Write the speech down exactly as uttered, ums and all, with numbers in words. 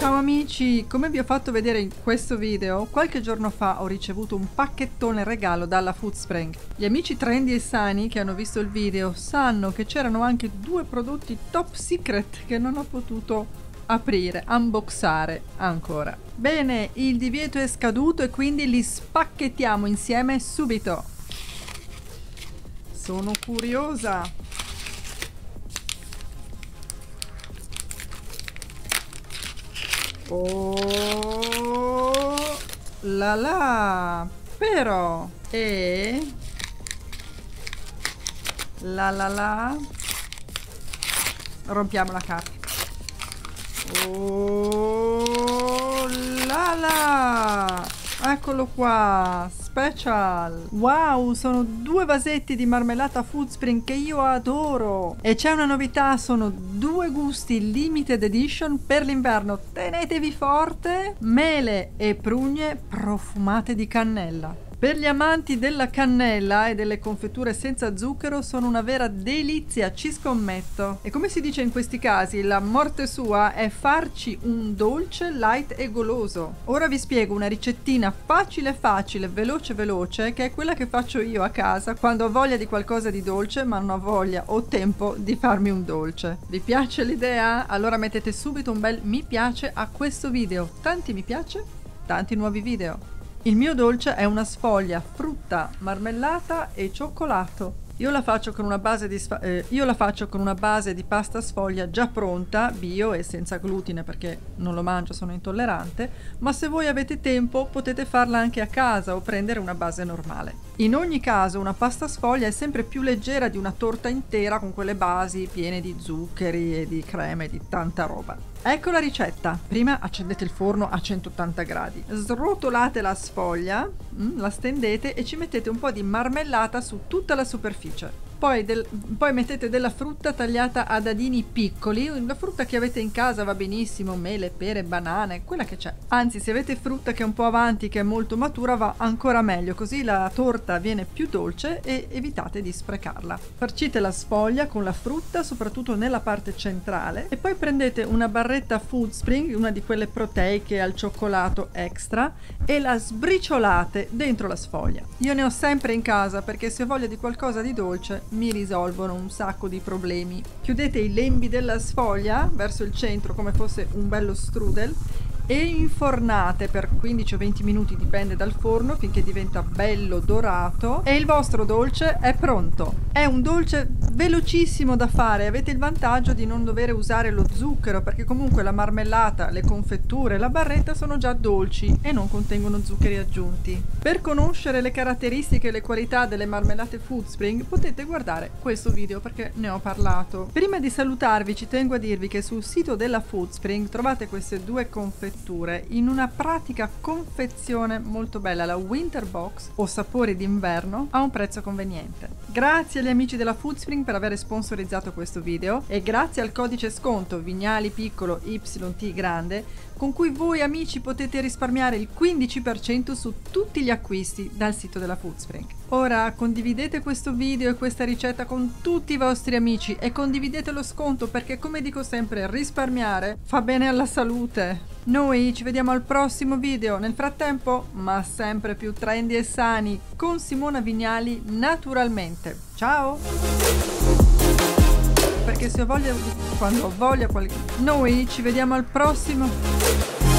Ciao amici, come vi ho fatto vedere in questo video, qualche giorno fa ho ricevuto un pacchettone regalo dalla Foodspring. Gli amici trendy e sani che hanno visto il video sanno che c'erano anche due prodotti top secret che non ho potuto aprire, unboxare ancora. Bene, il divieto è scaduto e quindi li spacchettiamo insieme subito. Sono curiosa. Oh la la, però e la la la, rompiamo la carta. Oh la la, eccolo qua, special. Wow, sono due vasetti di marmellata Foodspring che io adoro. E c'è una novità, sono due gusti limited edition per l'inverno. Tenetevi forte, mele e prugne profumate di cannella. Per gli amanti della cannella e delle confetture senza zucchero sono una vera delizia, ci scommetto. E come si dice in questi casi, la morte sua è farci un dolce light e goloso. Ora vi spiego una ricettina facile facile, veloce veloce, che è quella che faccio io a casa quando ho voglia di qualcosa di dolce ma non ho voglia o tempo di farmi un dolce. Vi piace l'idea? Allora mettete subito un bel mi piace a questo video. Tanti mi piace, tanti nuovi video. Il mio dolce è una sfoglia frutta, marmellata e cioccolato. Io la faccio con una base di, eh, io la faccio con una base di pasta sfoglia già pronta, bio e senza glutine perché non lo mangio, sono intollerante, ma se voi avete tempo potete farla anche a casa o prendere una base normale. In ogni caso una pasta sfoglia è sempre più leggera di una torta intera con quelle basi piene di zuccheri e di creme e di tanta roba. Ecco la ricetta. Prima accendete il forno a centottanta gradi, srotolate la sfoglia, mm, la stendete e ci mettete un po' di marmellata su tutta la superficie. Poi, del, poi mettete della frutta tagliata a dadini piccoli, la frutta che avete in casa va benissimo, mele, pere, banane, quella che c'è. Anzi, se avete frutta che è un po' avanti, che è molto matura, va ancora meglio, così la torta viene più dolce e evitate di sprecarla. Farcite la sfoglia con la frutta, soprattutto nella parte centrale, e poi prendete una barretta Foodspring, una di quelle proteiche al cioccolato extra, e la sbriciolate dentro la sfoglia. Io ne ho sempre in casa perché se ho voglia di qualcosa di dolce mi risolvono un sacco di problemi. Chiudete i lembi della sfoglia verso il centro come fosse un bello strudel e infornate per quindici o venti minuti, dipende dal forno, finché diventa bello dorato e il vostro dolce è pronto. È un dolce velocissimo da fare, avete il vantaggio di non dover usare lo zucchero perché comunque la marmellata, le confetture, la barretta sono già dolci e non contengono zuccheri aggiunti. Per conoscere le caratteristiche e le qualità delle marmellate Foodspring potete guardare questo video perché ne ho parlato. Prima di salutarvi ci tengo a dirvi che sul sito della Foodspring trovate queste due confetture in una pratica confezione molto bella, la Winter Box o sapori d'inverno, a un prezzo conveniente. Grazie agli amici della Foodspring per aver sponsorizzato questo video e grazie al codice sconto Vignali piccolo Y T grande con cui voi amici potete risparmiare il quindici per cento su tutti gli acquisti dal sito della Foodspring. Ora condividete questo video e questa ricetta con tutti i vostri amici e condividete lo sconto perché, come dico sempre, risparmiare fa bene alla salute. Noi ci vediamo al prossimo video, nel frattempo, ma sempre più trendy e sani, con Simona Vignali naturalmente. Ciao! Perché se ho voglia, quando ho voglia, qualche... noi ci vediamo al prossimo...